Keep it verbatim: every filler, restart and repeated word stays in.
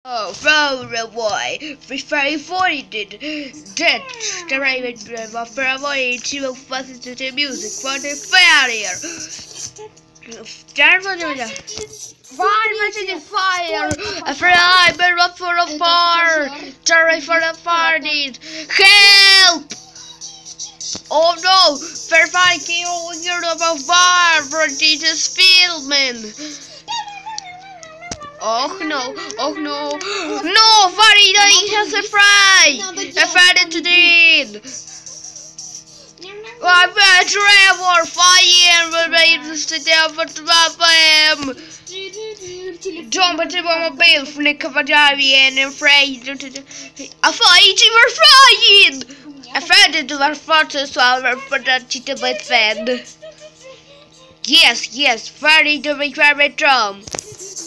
Oh, throw away. Very avoided. That the raven was avoided to listen to the music for the failure. That was the Why was it fire? A fly burn up for a fire. Sorry for the parties. Help! Oh no! They're fighting over a fire for Jesus filming. Oh no, oh no, no, Farida has a fry! I found it today! I'm a travel, fire, but I'm still there for them! Don't put him on a bill, flick of a divey and afraid. A fight, you were flying! I found it to our photos while for that cheetah by fan. Yes, yes, Farida, make my drum.